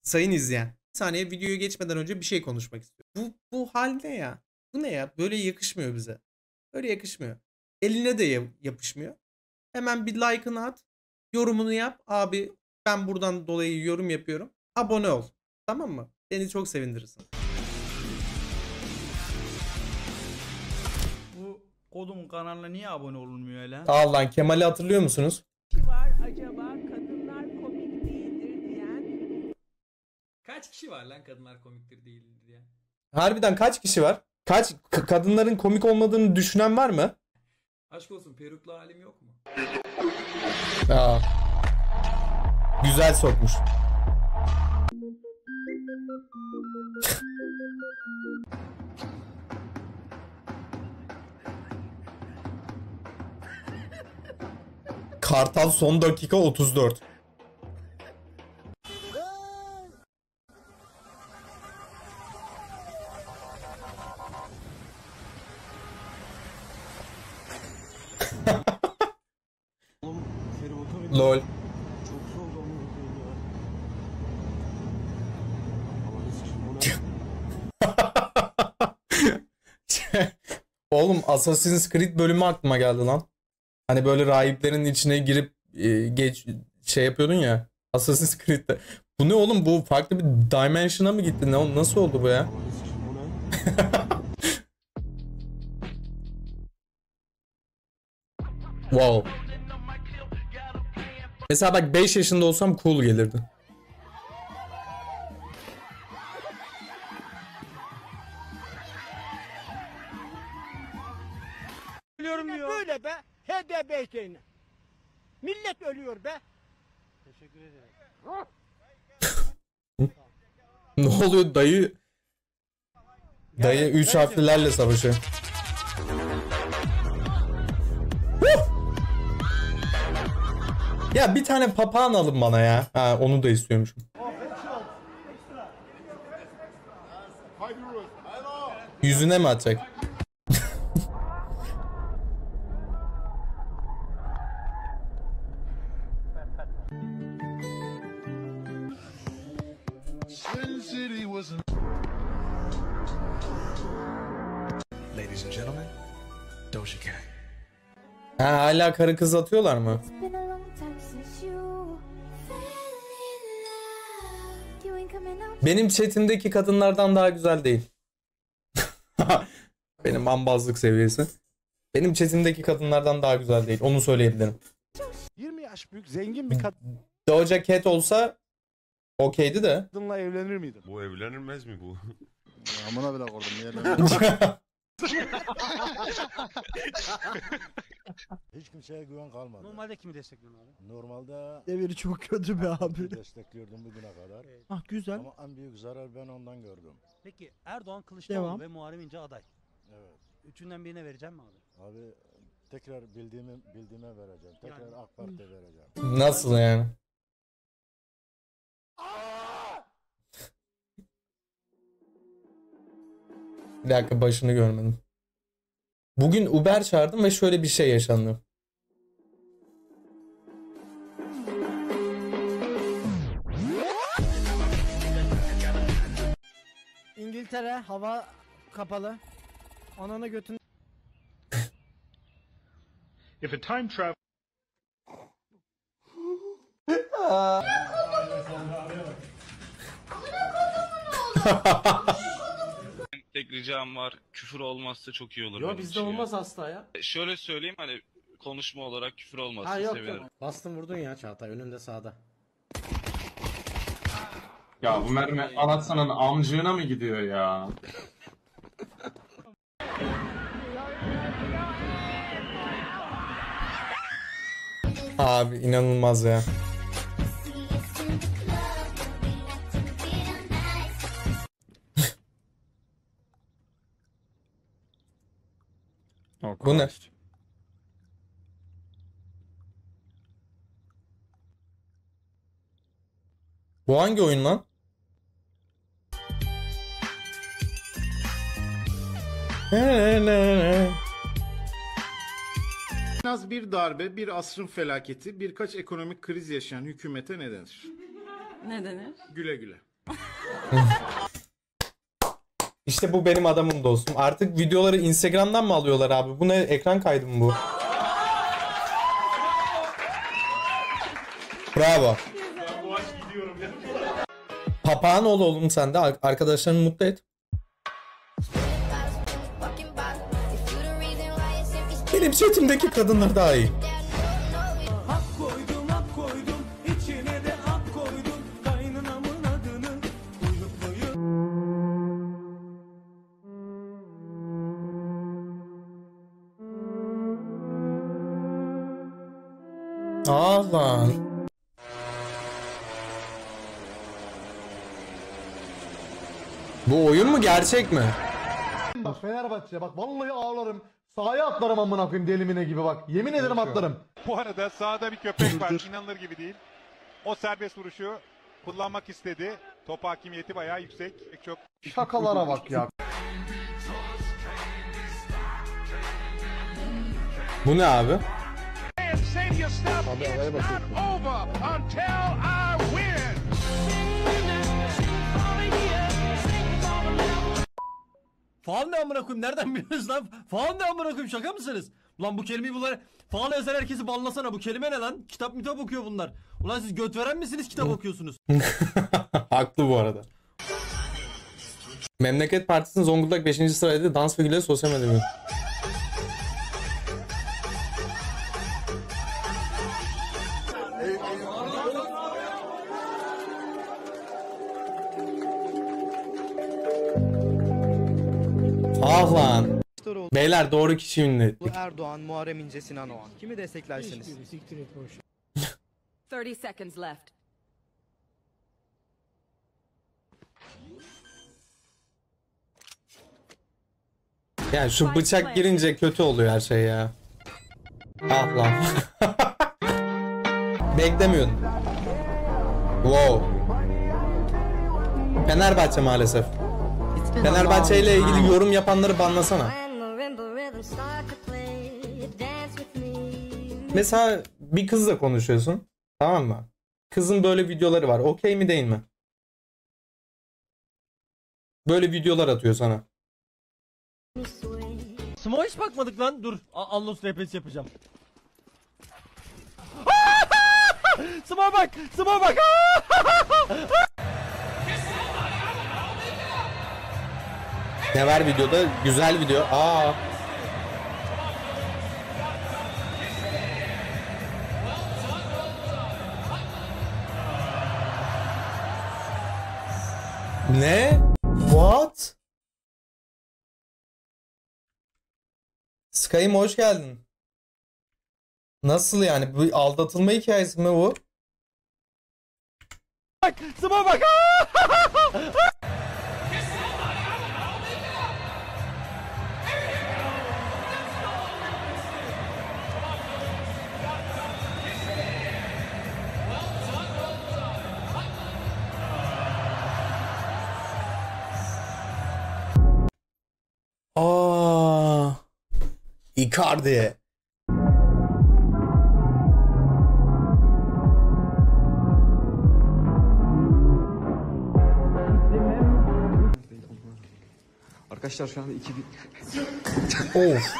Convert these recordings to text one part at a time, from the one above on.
Sayın izleyen. Bir saniye videoya geçmeden önce bir şey konuşmak istiyorum. Bu hal ne ya? Bu ne ya? Böyle yakışmıyor bize. Böyle yakışmıyor. Eline de yapışmıyor. Hemen bir like'ını at. Yorumunu yap. Abi ben buradan dolayı yorum yapıyorum. Abone ol. Tamam mı? Beni çok sevindirirsin. Bu kodumun kanalına niye abone olunmuyor öyle? Al lan, Kemal'i hatırlıyor musunuz? Var acaba kadınlar komik değildir diyen? Kaç kişi var lan kadınlar komiktir değildir diye? Harbiden kaç kişi var? Kaç kadınların komik olmadığını düşünen var mı? Aşk olsun peruklu halim yok mu? Aa. Güzel sokmuş. Kartal son dakika 34. Lol. Oğlum Assassin's Creed bölümü aklıma geldi lan. Hani böyle rahiplerin içine girip şey yapıyordun ya. Assassin's Creed'de. Bu ne oğlum, bu farklı bir dimension'a mı gitti? Nasıl oldu bu ya? Wow. Mesela bak 5 yaşında olsam cool gelirdi. Biliyorum diyor. Böyle be. HDP şeyine. Millet ölüyor be. Teşekkür ederim. Ne oluyor dayı? Dayı 3 harflilerle savaşıyor. Ya bir tane papağan alın bana ya. Ha, onu da istiyormuşum. Yüzüne mi atacak? Ladies and gentlemen, Doja Cat. Ha, hala karı kız atıyorlar mı? Benim chatimdeki kadınlardan daha güzel değil. Benim ambazlık seviyesi. Benim chatimdeki kadınlardan daha güzel değil. Onu söyleyebilirim. 20 yaş büyük zengin bir Doja Cat olsa okeydi de. kadınla evlenir miydin? Bu evlenilmez mi bu? Amına bile koydum niye Hiç kimseye güven kalmadı. Normalde kimi destekliyorsun abi? Normalde Deviri çok kötü be abi. destekliyordum bugüne kadar. Ah güzel. Ama en büyük zarar ben ondan gördüm. Peki Erdoğan, Kılıçdaroğlu Devam. ve Muharrem İnce aday. Evet. Üçünden birine vereceğim mi abi? Abi tekrar bildiğime vereceğim. Tekrar Yani. AK Parti'ye vereceğim. Nasıl yani? Bir dakika, başını görmedim. Bugün Uber çağırdım ve şöyle bir şey yaşandı. İngiltere hava kapalı. Ananı götün. If a time travel Tek ricam var. Küfür olmazsa çok iyi olur. Yo benim bizde için ya. olmaz hasta ya. Şöyle söyleyeyim, hani konuşma olarak küfür olmazsa Ha yok sevinirim. yok. Bastın vurdun ya Çağatay, önünde sağda. Ya bu mermi anlatsanın amcığına mı gidiyor ya? Abi inanılmaz ya. Bu ne? Bu hangi oyun lan? En az bir darbe, bir asrın felaketi, birkaç ekonomik kriz yaşayan hükümete ne denir? Ne denir? Güle güle. İşte bu benim adamım dostum. Artık videoları Instagram'dan mı alıyorlar abi? Bu ne? Ekran kaydı mı bu? Bravo. Papağan ol oğlum sen de. Arkadaşlarını mutlu et. Benim chatimdeki kadınlar daha iyi. Lan. Bu oyun mu gerçek mi? Bak Fenerbahçe bak vallahi ağlarım. Sahaya atlarım amına koyayım delimine gibi bak. Yemin ederim atlarım. Bu arada sahada bir köpek var. İnanılır gibi değil. O serbest vuruşu kullanmak istedi. Top hakimiyeti bayağı yüksek. Çok Şakalara bak ya. Bu ne abi? Abi havaya bakıyorsun. Faal ne amına koyayım? Nereden biliyorsunuz lan? Faal ne amına koyayım? Şaka mısınız? Ulan bu kelimeyi bunlar faal yazan herkesi banlasana. Bu kelime ne lan? Kitap okuyor bunlar. Ulan siz göt veren misiniz? Kitap okuyorsunuz. Haklı bu arada. Memleket Partisi'nin Zonguldak 5. sıraydı. Dans figürleri sosyal medya. Ah lan. Beyler doğru kişi ünlü. Bu Erdoğan, Muharrem İnce, Sinan Oğan. Kimi desteklersiniz? 30 seconds left. Yani şu bıçak girince kötü oluyor her şey ya. Ah lan. Beklemiyordum. Wow. Fenerbahçe maalesef. Fenerbahçe ile ilgili yorum yapanları banlasana. Mesela bir kızla konuşuyorsun. Tamam mı? Kızın böyle videoları var. Okey mi değil mi? Böyle videolar atıyor sana. Smoke hiç bakmadık lan. Dur. Anlos RP'si yapacağım. Smoke bak. Smoke bak. Ne var videoda? Güzel video. Aa. Ne? What? Sky'ım hoş geldin. Nasıl yani? Bu aldatılma hikayesi mi bu? Bak, smoke bak. Icardi. Arkadaşlar şu anda 2000. Of.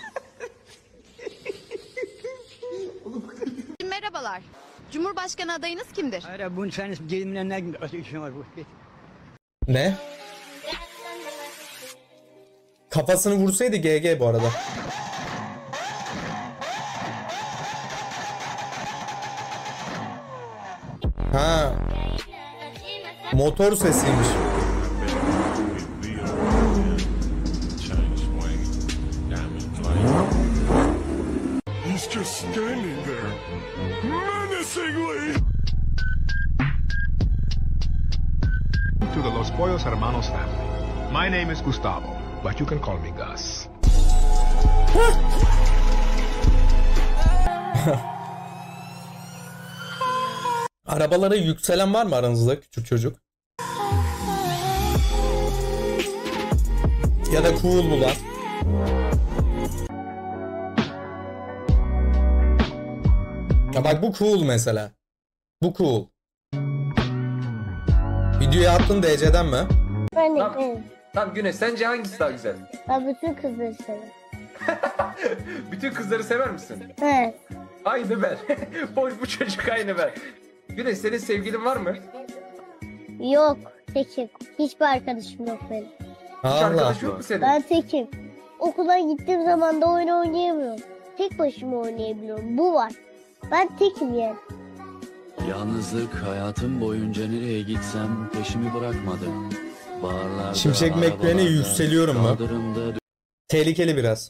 Merhabalar. Cumhurbaşkanı adayınız kimdir? Hayır bunu sen gelinlerine işin var bu. Ne? Kafasını vursaydı GG bu arada. Ha. Motor sesiymiş. He's just standing there, menacingly. To the Los Pollos Hermanos family. My name is Gustavo, but you can call me Gus. Arabalara yükselen var mı aranızda küçük çocuk? Ya da cool mu lan? Ya bak bu cool mesela. Bu cool. Videoyu attın DC'den mi? Ben de Tamam Güneş, sence hangisi daha güzel? Ben bütün kızları severim. Bütün kızları sever misin? Evet. Aynı ben. Bu çocuk aynı ben. Güneş, senin sevgilin var mı? Yok. Tekim. Hiçbir arkadaşım yok benim. Hiç arkadaş yok mu senin? Ben tekim. Okula gittiğim zaman da oyun oynayamıyorum. Tek başıma oynayabiliyorum. Bu var. Ben tekim yani. Yalnızlık hayatım boyunca nereye gitsem peşimi bırakmadı. Barlarda, Şimşek McQueen'e yükseliyorum mu? kaldırımda Tehlikeli biraz.